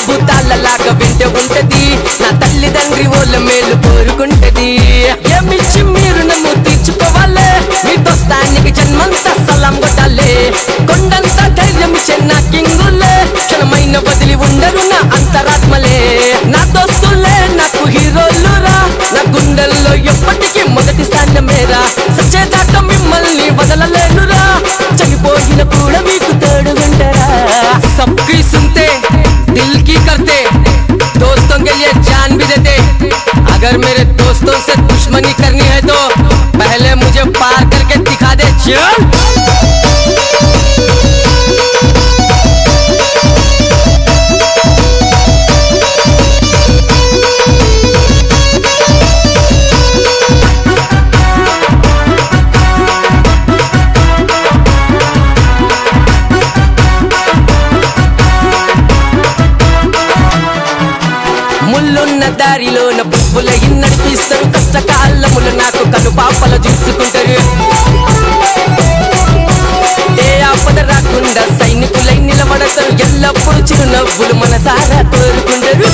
పంచాభూతాలలాగా వెంట ఉంటది నా తల్లిదండ్రి ఓళ్ళ మేలు కోరుకుంటది ఏమిచ్చి మీరు నమ్ము తీర్చుకోవాలే మీ దోస్తానికి జన్మంతా సలాం కొట్టాలే కొండంత ధైర్యం ఇచ్చే నా కింగులే క్షణమైన వదిలి ఉండరు నా అంతరాత్మలే నా దోస్తులే నాకు హీరోలురా నా గుండెల్లో ఎప్పటికీ మొదటి స్థానమేరా సచ్చేదాకా మిమ్మల్ని వదలలేనురా చనిపోయిన కూడా మీకు తోడుగుంటారా सबकी सुनते दिल की करते दोस्तों के लिए जान भी देते अगर मेरे दोस्तों से दुश्मनी करनी है तो पहले मुझे पार करके दिखा दे चल ముల్లున్న దారిలోన పువ్వుల నడిపిస్తారు కష్టకాలములు నాకు కను పాపల చూసుకుంటారు ఏ ఆపద రాకుండా సైనికులై నిలబడతారు ఎల్లప్పుడూ చిరునవ్వులు మనసారా కోరుకుంటారు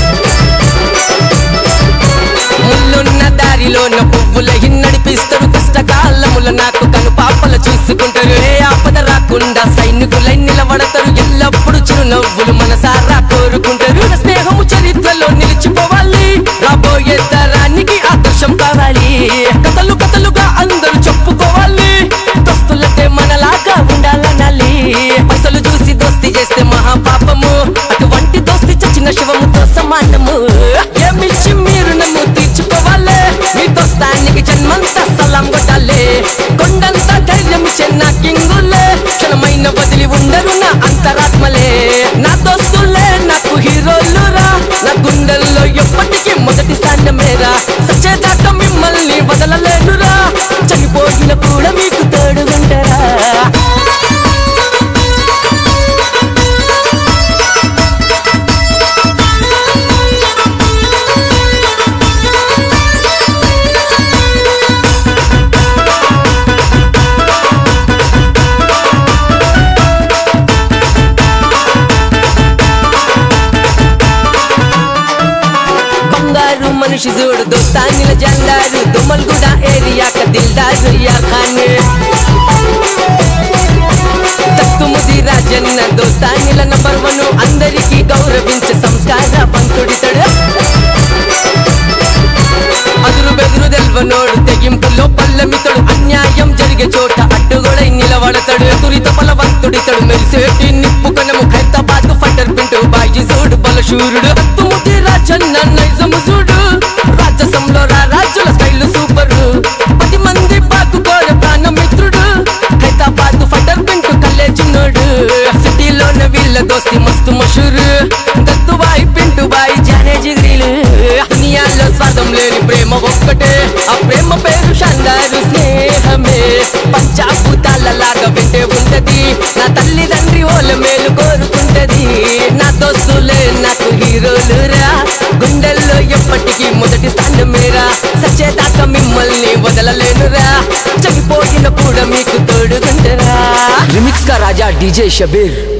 ముల్లున్న దారిలోన పువ్వుల నడిపిస్తారు కష్టకాలములు నాకు కను పాపల చూసుకుంటారు ఏ ఆపద రాకుండా సైనికులై నిలబడతారు ఎల్లప్పుడూ చిరునవ్వులు మనసారా కోరుకుంటారు స్నేహము చరిత్రలో నిలిచిపోవాలి రాబోయే తరానికి ఆదర్శం కావాలి కథలు కథలుగా అందరూ చెప్పుకోవాలి దోస్తులంటే మనలాగా ఉండాలనాలి పైసలు చూసి దోస్తి చేస్తే మహాపాపము అటువంటి దోస్తి చచ్చిన శివముతో సమానము ఏమిచ్చి మీరు నమ్ము తీర్చుకోవాలి మీ దోస్తానికి జన్మంతా సలాం కొట్టాలి కొండంత ధైర్యం ఇచ్చే నా కింగులే క్షణమైన వదిలి ఉండరు నా అంతరాత్మలే నా దోస్తులే నాకు హీరోలురా నా గుండెల్లో ఎప్పటికీ మొదటి స్థానమేరా సచ్చేదాకా మిమ్మల్ని వదలలేనురా చనిపోయిన కూడా మీకు తోడుగుంటారా మనిషి చూడు దోస్తానిల జండారు దుమ్మల్గూడ ఏరియాక దిల్దారు యార్ ఖాన్ తక్కుముది రాజన్న దోస్తానిల నంబర్ 1 అందరికీ గౌరవించే సంస్కారవంతుడితడు అదురు బెదురు తెల్వనోడు తెగింపులో పల్లమితడు అన్యాయం జరిగే చోట అడ్డుగొడై నిలబడతాడు తురిత బలవంతుడితడు మెరిసేటి నిప్పు కనము ఖైరతాబాద్ ఫైటర్ పింటూ బాయి చూడు బలశూరుడు తక్కుముది రాజన్న నైజము చూడు రాజసంలో రాజుల స్టైల్ సూపరు 10 మంది బాతుకోర ప్రాణమిత్రుడు ఖైరతాబాద్ ఫైటర్ పింటూ కల్లేచినోడు సిటీలోన వీళ్ళ దోస్తి మస్తు మషూరు దత్తుబాయి పింటూ బాయి జానే జిగ్రీలు దునియాలో స్వార్థం లేని ప్రేమ ఒక్కటే ఆ ప్రేమ పేరు శాందారు స్నేహమే పంచాభూతాలలాగా వెంటే ఉంటది నా తల్లిదండ్రి ఓళ్ళ మేలు కోరుకుంటది నా దోస్తులే నాకు హీరోలురా గుండెల్లో ఎప్పటికీ మొదటి స్థానమేరా సచ్చేదాకా మిమ్మల్ని వదలలేనురా చనిపోయిన కూడా మీకు తోడుగుంటారా रिमिक्स का राजा डीजे शबीर।